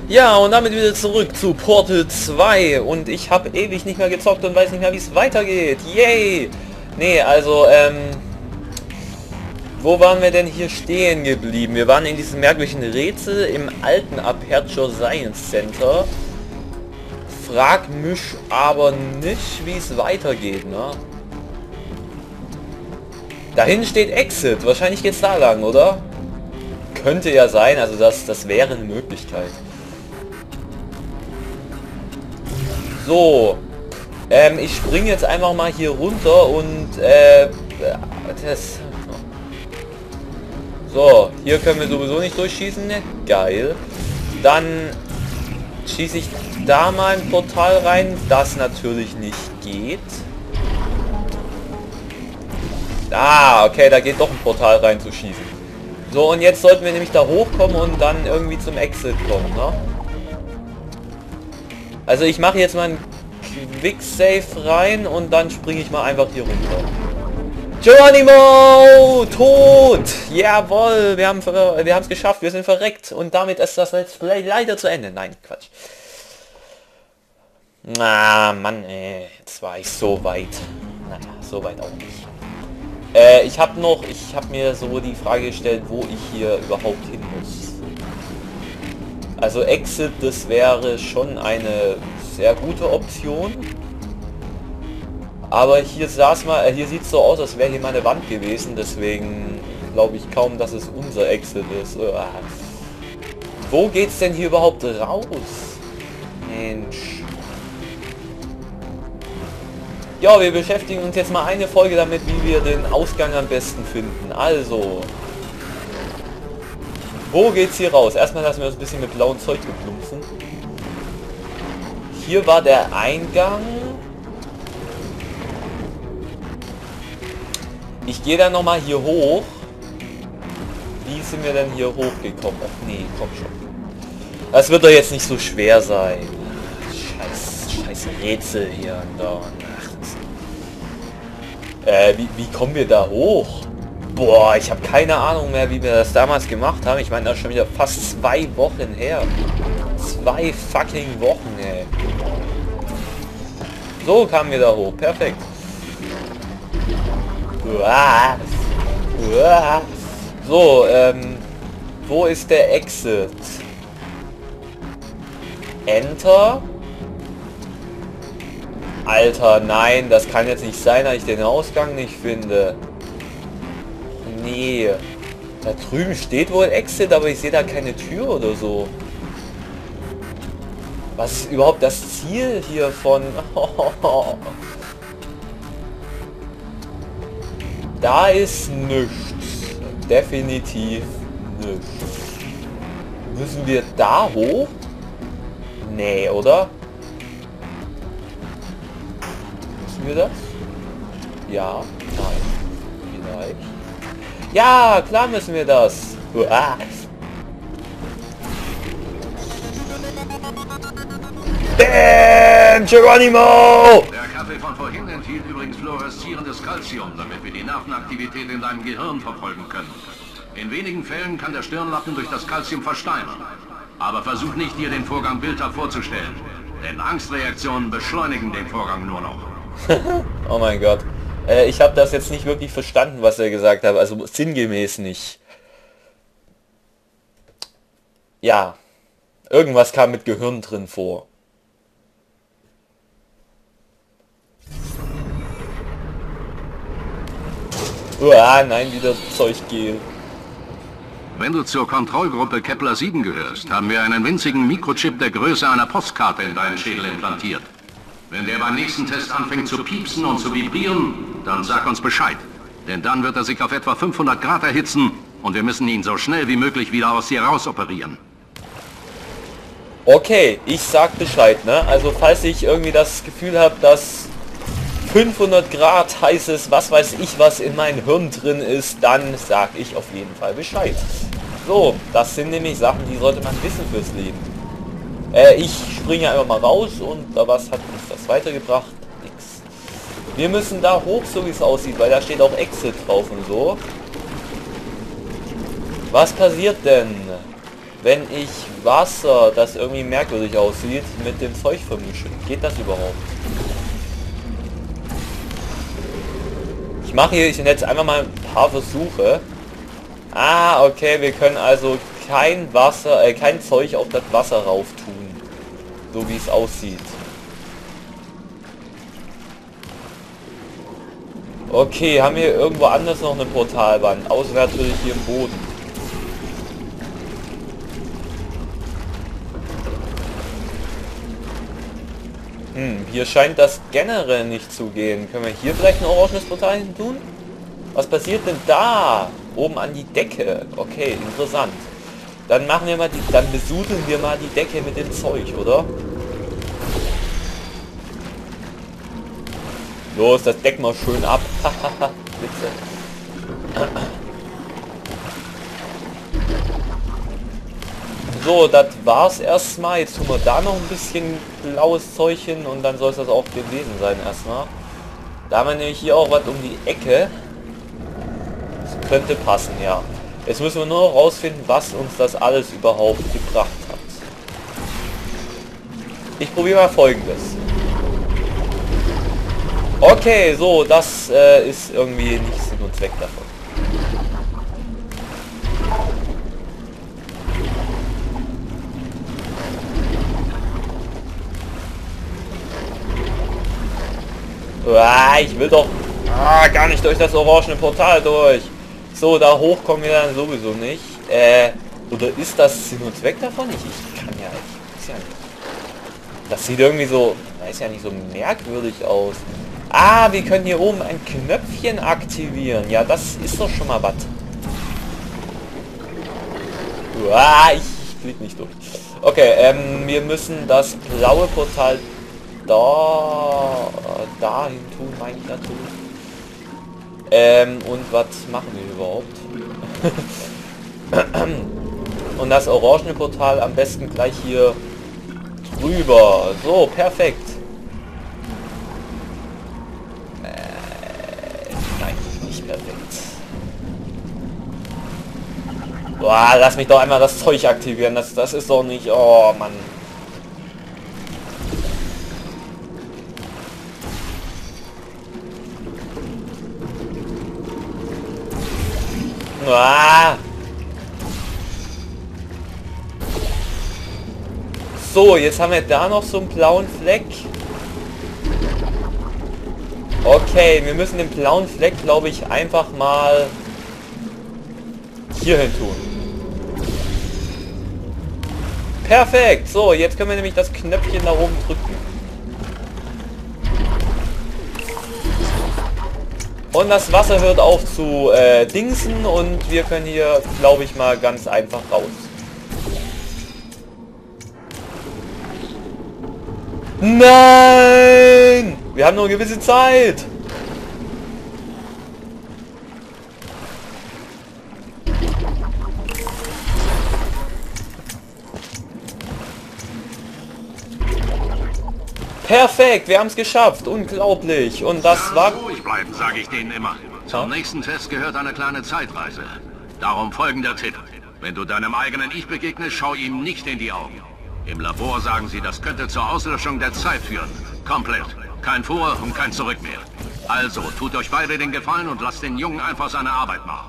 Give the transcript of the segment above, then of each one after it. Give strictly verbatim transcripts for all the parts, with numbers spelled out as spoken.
Ja, und damit wieder zurück zu Portal zwei und ich habe ewig nicht mehr gezockt und weiß nicht mehr, wie es weitergeht. Yay! Nee, also, ähm... wo waren wir denn hier stehen geblieben? Wir waren in diesem merkwürdigen Rätsel im alten Aperture Science Center. Frag mich aber nicht, wie es weitergeht, ne? Da hinten steht Exit. Wahrscheinlich geht's da lang, oder? Könnte ja sein, also das, das wäre eine Möglichkeit. So, ähm, ich springe jetzt einfach mal hier runter und äh, das. So, hier können wir sowieso nicht durchschießen, ne? Geil. Dann schieße ich da mal ein Portal rein, das natürlich nicht geht. Ah, okay, da geht doch ein Portal rein zu schießen. So, und jetzt sollten wir nämlich da hochkommen und dann irgendwie zum Exit kommen, ne? Also ich mache jetzt mal einen Quick Save rein und dann springe ich mal einfach hier runter. Geronimo! Tot! Jawohl! Wir haben wir haben es geschafft, wir sind verreckt und damit ist das Let's Play leider zu Ende. Nein, Quatsch. Na, Mann, ey, jetzt war ich so weit. Naja, so weit auch nicht. Äh, ich habe noch, ich habe mir so die Frage gestellt, wo ich hier überhaupt hin muss. Also Exit, das wäre schon eine sehr gute Option. Aber hier saß mal, äh, hier sieht es so aus, als wäre hier mal eine Wand gewesen, deswegen glaube ich kaum, dass es unser Exit ist. Uah. Wo geht's denn hier überhaupt raus? Mensch. Ja, wir beschäftigen uns jetzt mal eine Folge damit, wie wir den Ausgang am besten finden. Also, wo geht's hier raus? Erstmal lassen wir uns ein bisschen mit blauem Zeug beplumpsen. Hier war der Eingang. Ich gehe dann noch mal hier hoch. Wie sind wir denn hier hochgekommen? Ach nee, komm schon. Das wird doch jetzt nicht so schwer sein. Scheiß, scheiß Rätsel hier und da. Ach, das äh, wie, wie kommen wir da hoch? Boah, ich habe keine Ahnung mehr, wie wir das damals gemacht haben. Ich meine, das ist schon wieder fast zwei Wochen her. Zwei fucking Wochen, ey. So kamen wir da hoch. Perfekt. Uah. Uah. So, ähm, wo ist der Exit? Enter. Alter, nein, das kann jetzt nicht sein, dass ich den Ausgang nicht finde. Nee. Da drüben steht wohl Exit, aber ich sehe da keine Tür oder so. Was ist überhaupt das Ziel hier von... Da ist nichts. Definitiv nichts. Müssen wir da hoch? Nee, oder? Müssen wir das? Ja, nein. Vielleicht. Ja, klar müssen wir das. Uah. Damn, Geronimo! Der Kaffee von vorhin enthielt übrigens fluoreszierendes Calcium, damit wir die Nervenaktivität in deinem Gehirn verfolgen können. In wenigen Fällen kann der Stirnlappen durch das Calcium versteinern. Aber versuch nicht, dir den Vorgang bildhaft vorzustellen. Denn Angstreaktionen beschleunigen den Vorgang nur noch. Oh mein Gott. Äh, ich habe das jetzt nicht wirklich verstanden, was er gesagt hat. Also sinngemäß nicht. Ja. Irgendwas kam mit Gehirn drin vor. Uah, nein, wieder Zeuggel. Wenn du zur Kontrollgruppe Kepler sieben gehörst, haben wir einen winzigen Mikrochip der Größe einer Postkarte in deinen Schädel implantiert. Wenn der beim nächsten Test anfängt zu piepsen und zu vibrieren, dann sag uns Bescheid. Denn dann wird er sich auf etwa fünfhundert Grad erhitzen und wir müssen ihn so schnell wie möglich wieder aus dir raus operieren. Okay, ich sag Bescheid, ne? Also falls ich irgendwie das Gefühl habe, dass fünfhundert Grad heißes, was weiß ich, was in meinem Hirn drin ist, dann sag ich auf jeden Fall Bescheid. So, das sind nämlich Sachen, die sollte man wissen fürs Leben. Äh, ich springe einfach mal raus und da was hat uns das weitergebracht? Nix. Wir müssen da hoch, so wie es aussieht, weil da steht auch Exit drauf und so. Was passiert denn? wenn ich Wasser, das irgendwie merkwürdig aussieht, mit dem Zeug vermische? Geht das überhaupt? Ich mache hier ich jetzt einfach mal ein paar Versuche. Ah, okay, wir können also kein Wasser, äh, kein Zeug auf das Wasser rauf tun. So wie es aussieht. Okay, haben wir irgendwo anders noch eine Portalwand? Außer natürlich hier im Boden. Hm, hier scheint das generell nicht zu gehen. Können wir hier vielleicht ein orangenes Portal hin tun? Was passiert denn da? Oben an die Decke. Okay, interessant. Dann machen wir mal die, dann besudeln wir mal die Decke mit dem Zeug, oder? Los, das Deck mal schön ab. Bitte. So, das war's erstmal. Jetzt tun wir da noch ein bisschen blaues Zeug hin und dann soll es das auch gewesen sein erstmal. Da haben wir nämlich hier auch was um die Ecke. Das könnte passen, ja. Jetzt müssen wir nur rausfinden, was uns das alles überhaupt gebracht hat. Ich probiere mal Folgendes. Okay, so, das äh, ist irgendwie nicht Sinn und Zweck davon. Uah, ich will doch ah, gar nicht durch das orangene Portal durch. So, da hoch kommen wir dann sowieso nicht. Äh, oder ist das Sinn und Zweck davon? Ich, ich kann ja nicht. Ist ja nicht. Das sieht irgendwie so, weiß ja nicht, so merkwürdig aus. Ah, wir können hier oben ein Knöpfchen aktivieren. Ja, das ist doch schon mal was. Uah, ich, ich blick nicht durch. Okay, ähm, wir müssen das blaue Portal da dahin tun, meine ich natürlich. Ähm, und was machen wir überhaupt? Und das orangene Portal am besten gleich hier drüber. So, perfekt. Äh, nein, nicht perfekt. Boah, lass mich doch einmal das Zeug aktivieren. Das, das ist doch nicht... Oh, Mann. Ah. So, jetzt haben wir da noch so einen blauen Fleck. Okay, wir müssen den blauen Fleck, glaube ich, einfach mal hier hin tun. Perfekt. So, jetzt können wir nämlich das Knöpfchen da oben drücken. Und das Wasser hört auf zu äh, dingsen und wir können hier, glaube ich, mal ganz einfach raus. Nein! Wir haben nur eine gewisse Zeit. Perfekt, wir haben es geschafft. Unglaublich. Und das war... Ruhig bleiben, sage ich denen immer. Zum nächsten Test gehört eine kleine Zeitreise. Darum folgender Tipp. Wenn du deinem eigenen Ich begegnest, schau ihm nicht in die Augen. Im Labor sagen sie, das könnte zur Auslöschung der Zeit führen. Komplett. Kein Vor- und kein Zurück mehr. Also, tut euch beide den Gefallen und lasst den Jungen einfach seine Arbeit machen.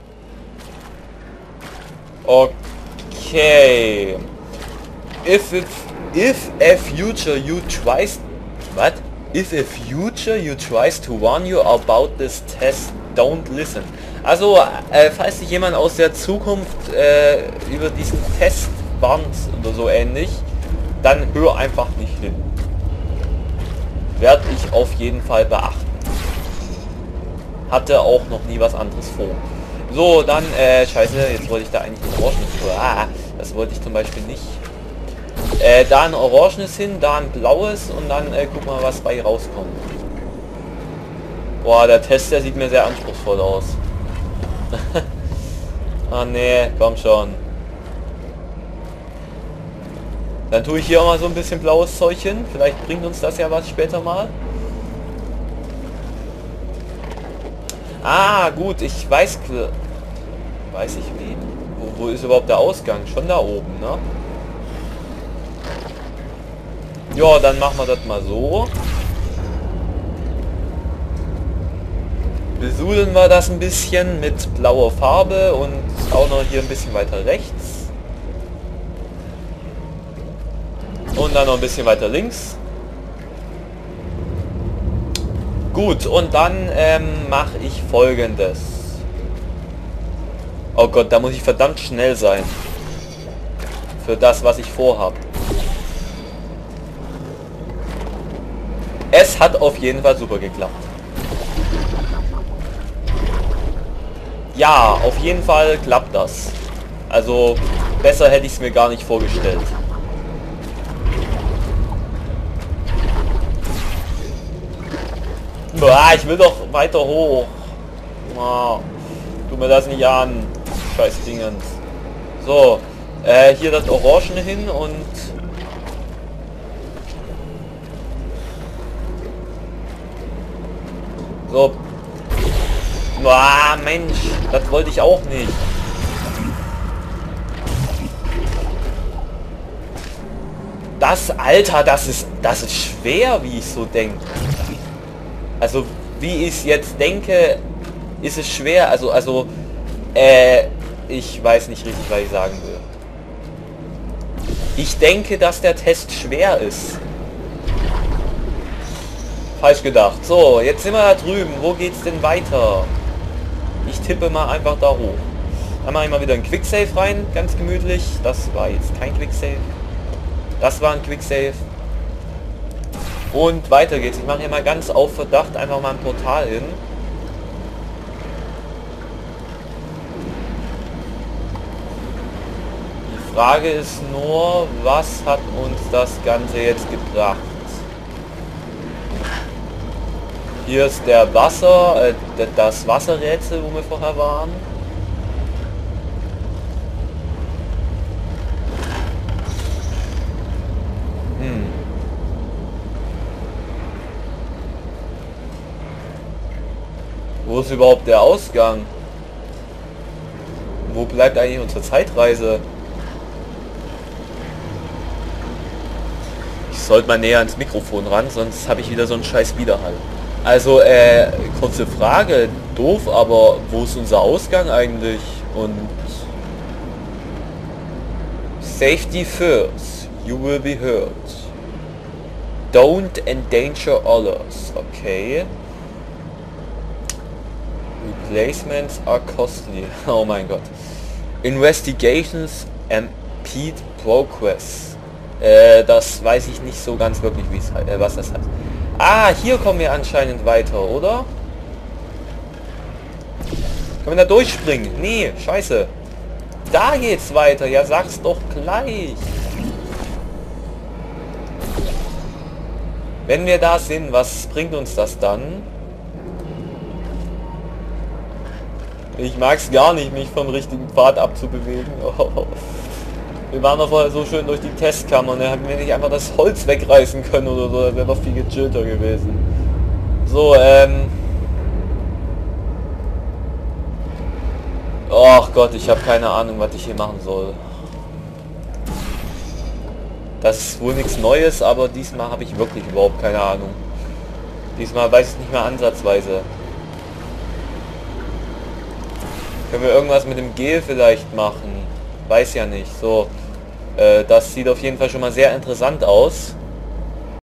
Okay. If it, if a future you tries... What? If a future you tries to warn you about this test, don't listen. Also, äh, falls sich jemand aus der Zukunft äh, über diesen Test warnt oder so ähnlich, dann hör einfach nicht hin. Werde ich auf jeden Fall beachten. Hatte auch noch nie was anderes vor. So, dann, äh, scheiße, jetzt wollte ich da eigentlich ein orangenes... Ah, das wollte ich zum Beispiel nicht. Äh, da ein orangenes hin, da ein blaues und dann äh, guck mal, was bei rauskommt. Boah, der Test, der sieht mir sehr anspruchsvoll aus. Ah nee, komm schon. Dann tue ich hier auch mal so ein bisschen blaues Zeug hin. Vielleicht bringt uns das ja was später mal. Ah, gut, ich weiß... Weiß ich wie? Wo wo ist überhaupt der Ausgang? Schon da oben, ne? Ja, dann machen wir das mal so. Besudeln wir das ein bisschen mit blauer Farbe und auch noch hier ein bisschen weiter rechts. Und dann noch ein bisschen weiter links. Gut, und dann ähm, mache ich Folgendes. Oh Gott, da muss ich verdammt schnell sein. Für das, was ich vorhabe. Es hat auf jeden Fall super geklappt. Ja, auf jeden Fall klappt das. Also, besser hätte ich es mir gar nicht vorgestellt. Boah, ich will doch weiter hoch. Oh, tu mir das nicht an. Scheiß Dingens. So, äh, hier das Orangene hin und... So. Boah, Mensch, das wollte ich auch nicht. Das, Alter, das ist, das ist schwer, wie ich so denke. Also, wie ich es jetzt denke, ist es schwer. Also, also, äh, ich weiß nicht richtig, was ich sagen will. Ich denke, dass der Test schwer ist. Falsch gedacht. So, jetzt sind wir da drüben. Wo geht's denn weiter? Ich tippe mal einfach da hoch. Dann mache ich mal wieder ein Quicksave rein, ganz gemütlich. Das war jetzt kein Quicksave. Das war ein Quicksave. Und weiter geht's. Ich mache hier mal ganz auf Verdacht einfach mal ein Portal hin. Die Frage ist nur, was hat uns das Ganze jetzt gebracht? Hier ist der Wasser, äh, das Wasserrätsel, wo wir vorher waren. Hm. Wo ist überhaupt der Ausgang? Wo bleibt eigentlich unsere Zeitreise? Ich sollte mal näher ans Mikrofon ran, sonst habe ich wieder so einen scheiß Widerhall. Also, äh, kurze Frage, doof, aber wo ist unser Ausgang eigentlich? Und Safety first, you will be hurt. Don't endanger others, okay. Replacements are costly. Oh mein Gott. Investigations impede progress. Äh, das weiß ich nicht so ganz wirklich, wie es äh, was das heißt. Ah, hier kommen wir anscheinend weiter, oder? Können wir da durchspringen? Nee, scheiße. Da geht's weiter. Ja, sag's doch gleich. Wenn wir da sind, was bringt uns das dann? Ich mag's gar nicht, mich vom richtigen Pfad abzubewegen. Oh. Wir waren doch vorher so schön durch die Testkammer und dann hätten wir nicht einfach das Holz wegreißen können oder so, das wäre doch viel gechillter gewesen. So, ähm... Och Gott, ich habe keine Ahnung, was ich hier machen soll. Das ist wohl nichts Neues, aber diesmal habe ich wirklich überhaupt keine Ahnung. Diesmal weiß ich es nicht mehr ansatzweise. Können wir irgendwas mit dem Gel vielleicht machen? Weiß ja nicht. So, äh, das sieht auf jeden Fall schon mal sehr interessant aus.